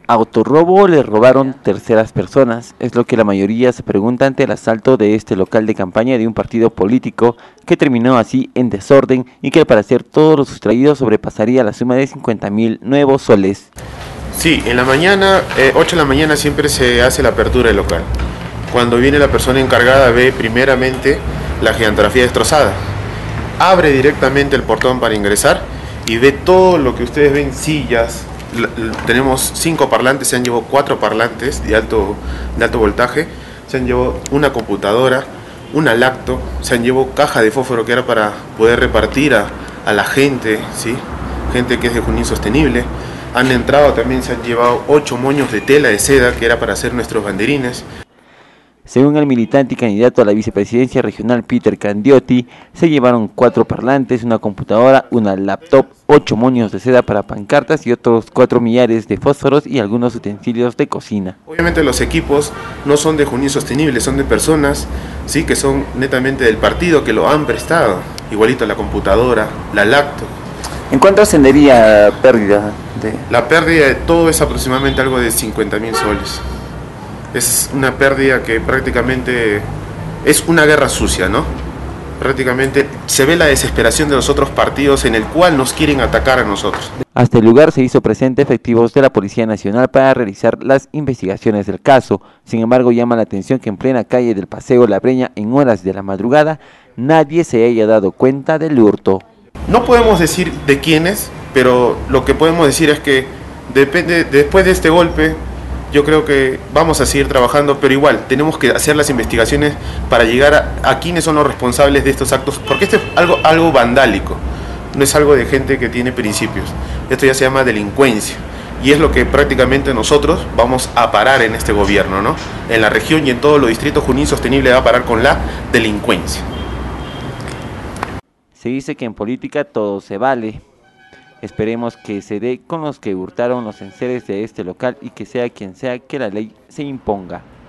Autorrobo le robaron terceras personas, es lo que la mayoría se pregunta ante el asalto de este local de campaña de un partido político que terminó así en desorden y que al parecer todos los sustraídos sobrepasaría la suma de 50.000 nuevos soles. Sí, en la mañana, 8 de la mañana siempre se hace la apertura del local. Cuando viene la persona encargada ve primeramente la gigantografía destrozada, abre directamente el portón para ingresar y ve todo lo que ustedes ven, sillas. Tenemos 5 parlantes, se han llevado 4 parlantes de alto voltaje, se han llevado una computadora, una lacto, se han llevado caja de fósforo que era para poder repartir a la gente, ¿sí? Gente que es de Junín Sostenible. Han entrado también, se han llevado 8 moños de tela de seda que era para hacer nuestros banderines. Según el militante y candidato a la vicepresidencia regional Peter Candiotti, se llevaron 4 parlantes, una computadora, una laptop, 8 moños de seda para pancartas y otros 4 millares de fósforos y algunos utensilios de cocina. Obviamente los equipos no son de Junín Sostenible, son de personas, sí, que son netamente del partido, que lo han prestado. Igualito la computadora, la lacto. ¿En cuánto ascendería la pérdida? La pérdida de todo es aproximadamente algo de 50.000 soles. Es una pérdida que prácticamente es una guerra sucia, ¿no? Prácticamente se ve la desesperación de los otros partidos en el cual nos quieren atacar a nosotros. Hasta el lugar se hizo presente efectivos de la Policía Nacional para realizar las investigaciones del caso. Sin embargo, llama la atención que en plena calle del Paseo La Breña, en horas de la madrugada, nadie se haya dado cuenta del hurto. No podemos decir de quiénes, pero lo que podemos decir es que después de este golpe, yo creo que vamos a seguir trabajando, pero igual tenemos que hacer las investigaciones para llegar a quiénes son los responsables de estos actos, porque esto es algo vandálico, no es algo de gente que tiene principios. Esto ya se llama delincuencia y es lo que prácticamente nosotros vamos a parar en este gobierno, ¿no? En la región y en todos los distritos, Junín Sostenible va a parar con la delincuencia. Se dice que en política todo se vale. Esperemos que se dé con los que hurtaron los enseres de este local y que sea quien sea que la ley se imponga.